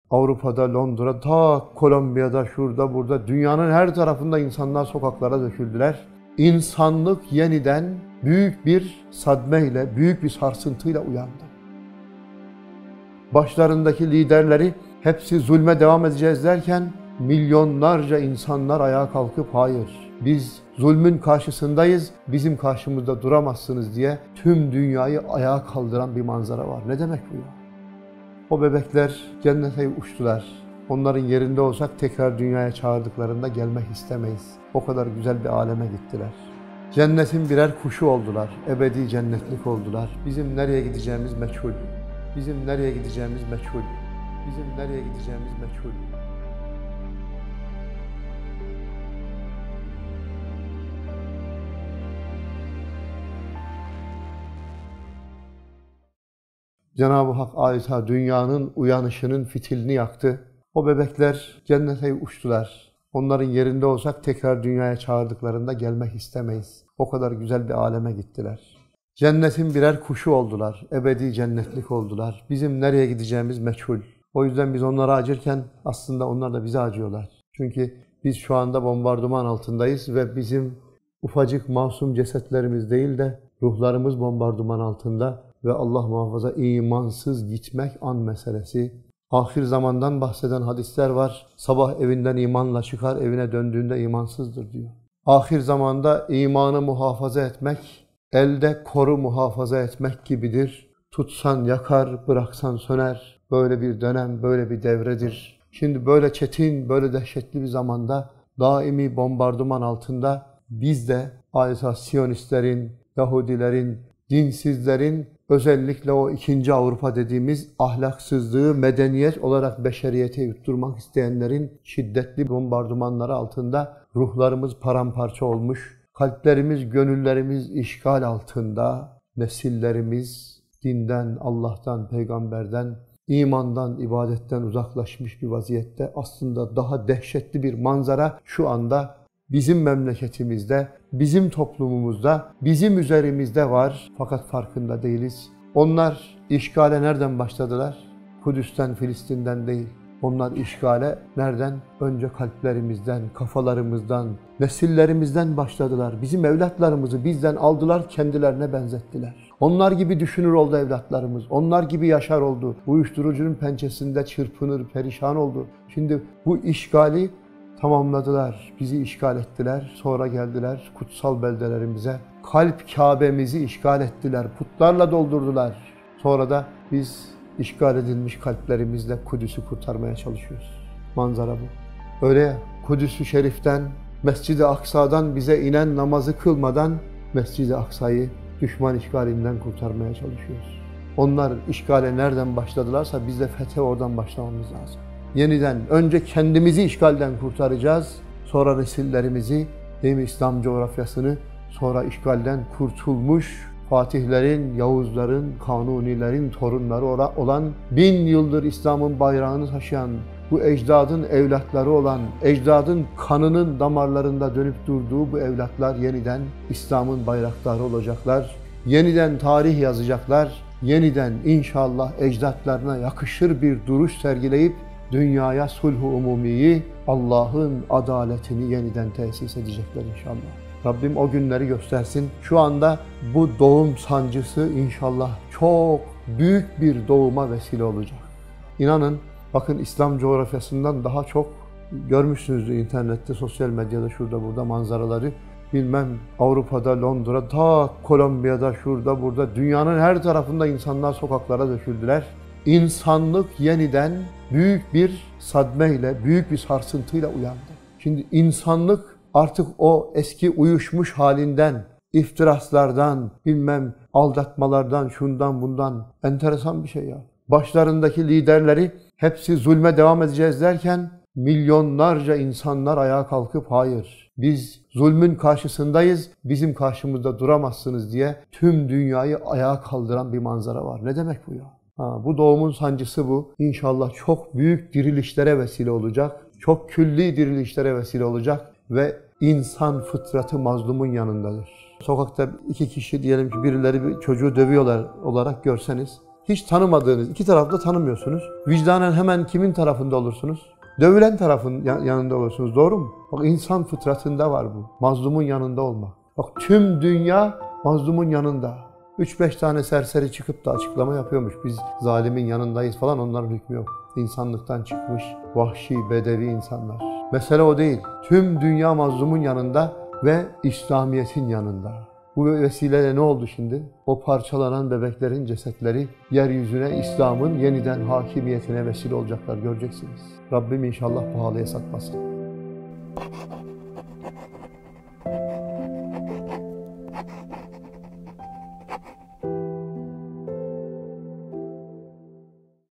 Avrupa'da, Londra, ta Kolombiya'da, şurada, burada, dünyanın her tarafında insanlar sokaklara döküldüler. İnsanlık yeniden büyük bir sadmeyle, büyük bir sarsıntıyla uyandı. Başlarındaki liderleri hepsi zulme devam edeceğiz derken milyonlarca insanlar ayağa kalkıp hayır, biz zulmün karşısındayız, bizim karşımızda duramazsınız diye tüm dünyayı ayağa kaldıran bir manzara var. Ne demek bu ya? O bebekler cennete uçtular. Onların yerinde olsak tekrar dünyaya çağırdıklarında gelmek istemeyiz. O kadar güzel bir aleme gittiler. Cennetin birer kuşu oldular. Ebedi cennetlik oldular. Bizim nereye gideceğimiz meçhul. Bizim nereye gideceğimiz meçhul. Bizim nereye gideceğimiz meçhul. Cenab-ı Hak adeta dünyanın uyanışının fitilini yaktı. O bebekler cennete uçtular. Onların yerinde olsak tekrar dünyaya çağırdıklarında gelmek istemeyiz. O kadar güzel bir aleme gittiler. Cennetin birer kuşu oldular. Ebedi cennetlik oldular. Bizim nereye gideceğimiz meçhul. O yüzden biz onlara acırken aslında onlar da bize acıyorlar. Çünkü biz şu anda bombardıman altındayız ve bizim ufacık masum cesetlerimiz değil de ruhlarımız bombardıman altında ve Allah muhafaza imansız gitmek an meselesi. Ahir zamandan bahseden hadisler var. Sabah evinden imanla çıkar, evine döndüğünde imansızdır diyor. Ahir zamanda imanı muhafaza etmek, elde koru muhafaza etmek gibidir. Tutsan yakar, bıraksan söner. Böyle bir dönem, böyle bir devredir. Şimdi böyle çetin, böyle dehşetli bir zamanda daimi bombardıman altında biz de adeta Siyonistlerin, Yahudilerin, dinsizlerin, özellikle o 2. Avrupa dediğimiz ahlaksızlığı medeniyet olarak beşeriyete yutturmak isteyenlerin şiddetli bombardımanları altında ruhlarımız paramparça olmuş, kalplerimiz, gönüllerimiz işgal altında, nesillerimiz dinden, Allah'tan, peygamberden, imandan, ibadetten uzaklaşmış bir vaziyette. Aslında daha dehşetli bir manzara şu anda bizim memleketimizde, bizim toplumumuzda, bizim üzerimizde var. Fakat farkında değiliz. Onlar işgale nereden başladılar? Kudüs'ten, Filistin'den değil. Onlar işgale nereden? Önce kalplerimizden, kafalarımızdan, nesillerimizden başladılar. Bizim evlatlarımızı bizden aldılar, kendilerine benzettiler. Onlar gibi düşünür oldu evlatlarımız. Onlar gibi yaşar oldu. Uyuşturucunun pençesinde çırpınır, perişan oldu. Şimdi bu işgali tamamladılar. Bizi işgal ettiler. Sonra geldiler kutsal beldelerimize. Kalp Kabe'mizi işgal ettiler. Putlarla doldurdular. Sonra da biz işgal edilmiş kalplerimizle Kudüs'ü kurtarmaya çalışıyoruz. Manzara bu. Öyle ya, Kudüs-ü Şerif'ten, Mescid-i Aksa'dan bize inen namazı kılmadan Mescid-i Aksa'yı düşman işgalinden kurtarmaya çalışıyoruz. Onlar işgale nereden başladılarsa biz de fethe oradan başlamamız lazım. Yeniden önce kendimizi işgalden kurtaracağız. Sonra nesillerimizi, değil mi, İslam coğrafyasını, sonra işgalden kurtulmuş Fatihlerin, Yavuzların, Kanunilerin torunları olan 1000 yıldır İslam'ın bayrağını taşıyan, bu ecdadın evlatları olan, ecdadın kanının damarlarında dönüp durduğu bu evlatlar yeniden İslam'ın bayraktarı olacaklar. Yeniden tarih yazacaklar. Yeniden inşallah ecdatlarına yakışır bir duruş sergileyip dünyaya sulh-u umumiyi, Allah'ın adaletini yeniden tesis edecekler inşallah. Rabbim o günleri göstersin. Şu anda bu doğum sancısı inşallah çok büyük bir doğuma vesile olacak. İnanın, bakın İslam coğrafyasından daha çok görmüşsünüzdür internette, sosyal medyada, şurada burada manzaraları. Bilmem Avrupa'da, Londra, ta Kolombiya'da, şurada burada, dünyanın her tarafında insanlar sokaklara döküldüler. İnsanlık yeniden büyük bir sadmeyle, büyük bir sarsıntıyla uyandı. Şimdi insanlık artık o eski uyuşmuş halinden, iftiraslardan, bilmem aldatmalardan, şundan bundan, enteresan bir şey ya. Başlarındaki liderleri hepsi zulme devam edeceğiz derken milyonlarca insanlar ayağa kalkıp hayır, biz zulmün karşısındayız, bizim karşımızda duramazsınız diye tüm dünyayı ayağa kaldıran bir manzara var. Ne demek bu ya? Bu doğumun sancısı bu. İnşallah çok büyük dirilişlere vesile olacak. Çok külli dirilişlere vesile olacak ve insan fıtratı mazlumun yanındadır. Sokakta 2 kişi, diyelim ki birileri bir çocuğu dövüyorlar olarak görseniz, Hiç tanımadığınız, iki tarafta tanımıyorsunuz. Vicdanen hemen kimin tarafında olursunuz? Dövülen tarafın yanında olursunuz. Doğru mu? Bak insan fıtratında var bu. Mazlumun yanında olmak. Bak tüm dünya mazlumun yanında. 3-5 tane serseri çıkıp da açıklama yapıyormuş. Biz zalimin yanındayız falan, onların hükmü yok. İnsanlıktan çıkmış vahşi, bedevi insanlar. Mesele o değil. Tüm dünya mazlumun yanında ve İslamiyet'in yanında. Bu vesileyle ne oldu şimdi? O parçalanan bebeklerin cesetleri yeryüzüne İslam'ın yeniden hakimiyetine vesile olacaklar, göreceksiniz. Rabbim inşallah pahalıya satmasın.